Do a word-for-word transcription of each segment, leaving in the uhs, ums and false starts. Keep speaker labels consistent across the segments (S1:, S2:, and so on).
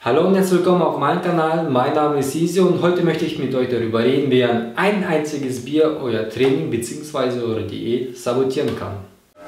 S1: Hallo und herzlich willkommen auf meinem Kanal. Mein Name ist Isio und heute möchte ich mit euch darüber reden, wie ein einziges Bier euer Training bzw. eure Diät sabotieren kann.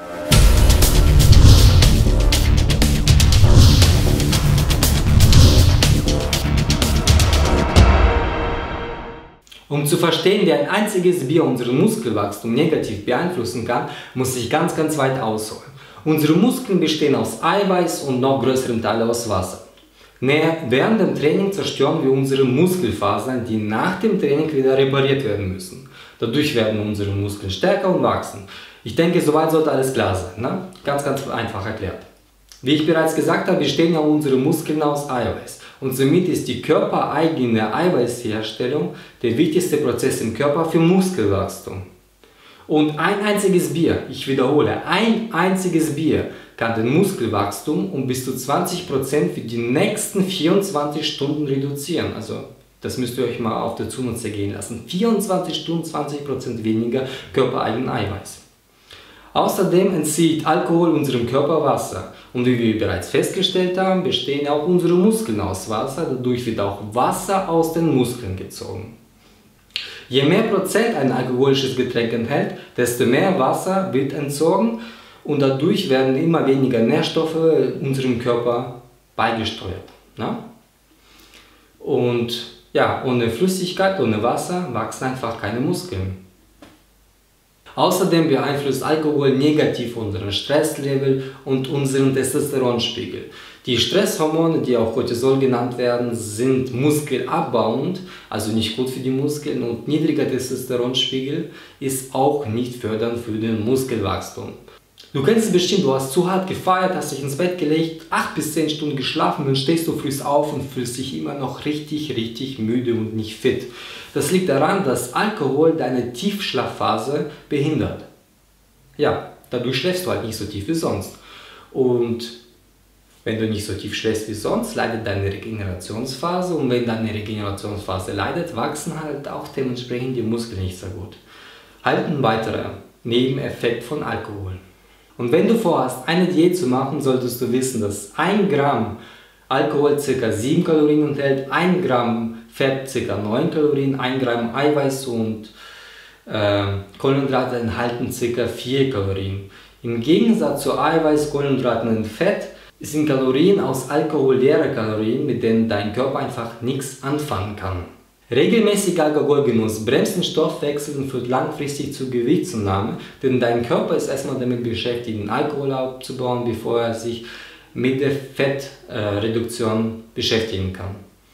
S1: Um zu verstehen, wie ein einziges Bier unser Muskelwachstum negativ beeinflussen kann, muss ich ganz ganz weit ausholen. Unsere Muskeln bestehen aus Eiweiß und noch größerem Teil aus Wasser. Während dem Training zerstören wir unsere Muskelfasern, die nach dem Training wieder repariert werden müssen. Dadurch werden unsere Muskeln stärker und wachsen. Ich denke, soweit sollte alles klar sein. Ne? Ganz, ganz einfach erklärt. Wie ich bereits gesagt habe, bestehen ja unsere Muskeln aus Eiweiß. Und somit ist die körpereigene Eiweißherstellung der wichtigste Prozess im Körper für Muskelwachstum. Und ein einziges Bier, ich wiederhole, ein einziges Bier kann den Muskelwachstum um bis zu zwanzig Prozent für die nächsten vierundzwanzig Stunden reduzieren. Also das müsst ihr euch mal auf der Zunge zergehen lassen. vierundzwanzig Stunden, zwanzig Prozent weniger körpereigenen Eiweiß. Außerdem entzieht Alkohol unserem Körper Wasser. Und wie wir bereits festgestellt haben, bestehen auch unsere Muskeln aus Wasser. Dadurch wird auch Wasser aus den Muskeln gezogen. Je mehr Prozent ein alkoholisches Getränk enthält, desto mehr Wasser wird entzogen und dadurch werden immer weniger Nährstoffe unserem Körper beigesteuert. Ne? Und ja, ohne Flüssigkeit, ohne Wasser wachsen einfach keine Muskeln. Außerdem beeinflusst Alkohol negativ unseren Stresslevel und unseren Testosteronspiegel. Die Stresshormone, die auch Cortisol genannt werden, sind muskelabbauend, also nicht gut für die Muskeln, und niedriger Testosteronspiegel ist auch nicht fördernd für den Muskelwachstum. Du kennst es bestimmt, du hast zu hart gefeiert, hast dich ins Bett gelegt, acht bis zehn Stunden geschlafen, dann stehst du früh auf und fühlst dich immer noch richtig, richtig müde und nicht fit. Das liegt daran, dass Alkohol deine Tiefschlafphase behindert. Ja, dadurch schläfst du halt nicht so tief wie sonst. Und wenn du nicht so tief schläfst wie sonst, leidet deine Regenerationsphase, und wenn deine Regenerationsphase leidet, wachsen halt auch dementsprechend die Muskeln nicht so gut. Halt ein weiterer Nebeneffekt von Alkohol. Und wenn du vorhast, eine Diät zu machen, solltest du wissen, dass ein Gramm Alkohol ca. sieben Kalorien enthält, ein Gramm Fett ca. neun Kalorien, ein Gramm Eiweiß und äh, Kohlenhydrate enthalten ca. vier Kalorien. Im Gegensatz zu Eiweiß, Kohlenhydraten und Fett sind Kalorien aus Alkohol leere Kalorien, mit denen dein Körper einfach nichts anfangen kann. Regelmäßiger Alkoholgenuss bremst den Stoffwechsel und führt langfristig zu Gewichtszunahme, denn dein Körper ist erstmal damit beschäftigt, den Alkohol abzubauen, bevor er sich mit der Fettreduktion äh, beschäftigen kann.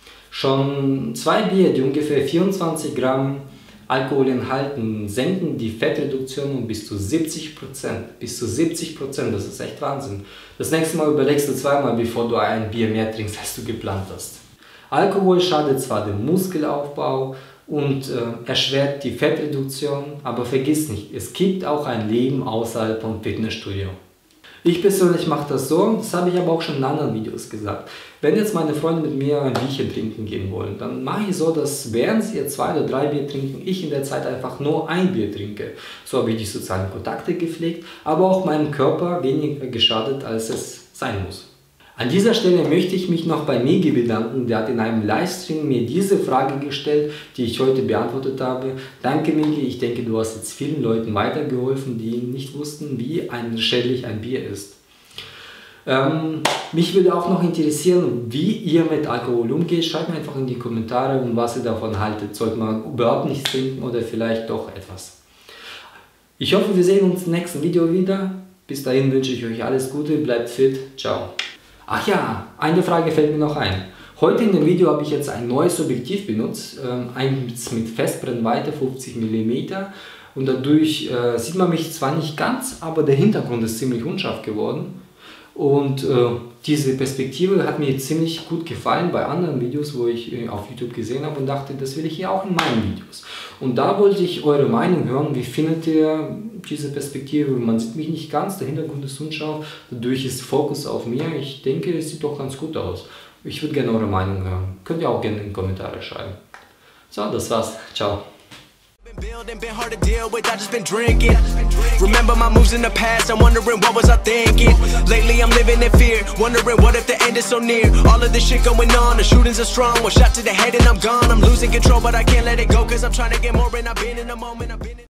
S1: Schon zwei Bier, die ungefähr vierundzwanzig Gramm Alkohol enthalten, senken die Fettreduktion um bis zu siebzig Prozent. Bis zu siebzig Prozent, das ist echt Wahnsinn. Das nächste Mal überlegst du zweimal, bevor du ein Bier mehr trinkst, als du geplant hast. Alkohol schadet zwar dem Muskelaufbau und äh, erschwert die Fettreduktion, aber vergiss nicht, es gibt auch ein Leben außerhalb vom Fitnessstudio. Ich persönlich mache das so, das habe ich aber auch schon in anderen Videos gesagt. Wenn jetzt meine Freunde mit mir ein Bierchen trinken gehen wollen, dann mache ich so, dass während sie zwei oder drei Bier trinken, ich in der Zeit einfach nur ein Bier trinke. So habe ich die sozialen Kontakte gepflegt, aber auch meinem Körper weniger geschadet, als es sein muss. An dieser Stelle möchte ich mich noch bei Migi bedanken, der hat in einem Livestream mir diese Frage gestellt, die ich heute beantwortet habe. Danke Migi, ich denke, du hast jetzt vielen Leuten weitergeholfen, die nicht wussten, wie ein schädlich ein Bier ist. Ähm, mich würde auch noch interessieren, wie ihr mit Alkohol umgeht. Schreibt mir einfach in die Kommentare, und was ihr davon haltet. Sollte man überhaupt nicht trinken oder vielleicht doch etwas. Ich hoffe, wir sehen uns im nächsten Video wieder. Bis dahin wünsche ich euch alles Gute, bleibt fit, ciao. Ach ja, eine Frage fällt mir noch ein. Heute in dem Video habe ich jetzt ein neues Objektiv benutzt, ähm, eins mit Festbrennweite fünfzig Millimeter, und dadurch äh, sieht man mich zwar nicht ganz, aber der Hintergrund ist ziemlich unscharf geworden, und äh, diese Perspektive hat mir ziemlich gut gefallen bei anderen Videos, wo ich äh, auf YouTube gesehen habe, und dachte, das will ich hier auch in meinen Videos. Und da wollte ich eure Meinung hören, wie findet ihr diese Perspektive? Man sieht mich nicht ganz, der Hintergrund ist unscharf, dadurch ist Fokus auf mir. Ich denke, es sieht doch ganz gut aus. Ich würde gerne eure Meinung hören. Könnt ihr auch gerne in die Kommentare schreiben. So, das war's. Ciao.
S2: Been been hard to deal with, I just been drinking. Remember my moves in the past, I'm wondering what was I thinking. Lately I'm living in fear, wondering what if the end is so near. All of this shit going on, the shootings are strong. One shot to the head and I'm gone. I'm losing control but I can't let it go, cause I'm trying to get more and I've been in the moment, I've been in